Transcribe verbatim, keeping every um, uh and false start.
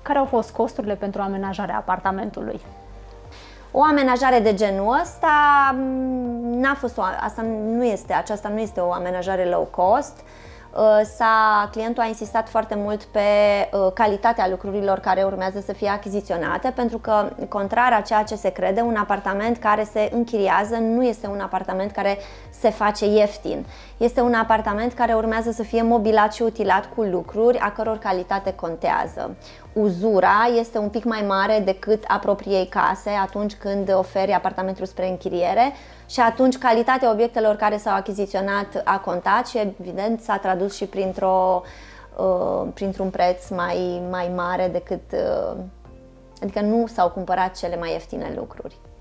Care au fost costurile pentru amenajarea apartamentului? O amenajare de genul ăsta n-a fost o, asta nu este, aceasta nu este o amenajare low cost. S-a, clientul a insistat foarte mult pe calitatea lucrurilor care urmează să fie achiziționate, pentru că, contrar a ceea ce se crede, un apartament care se închiriază nu este un apartament care se face ieftin. Este un apartament care urmează să fie mobilat și utilat cu lucruri a căror calitate contează. Uzura este un pic mai mare decât a propriei case atunci când oferi apartamentul spre închiriere și atunci calitatea obiectelor care s-au achiziționat a contat și, evident, s-a tradus și printr-o, uh, printr-un preț mai, mai mare decât... Uh, adică nu s-au cumpărat cele mai ieftine lucruri.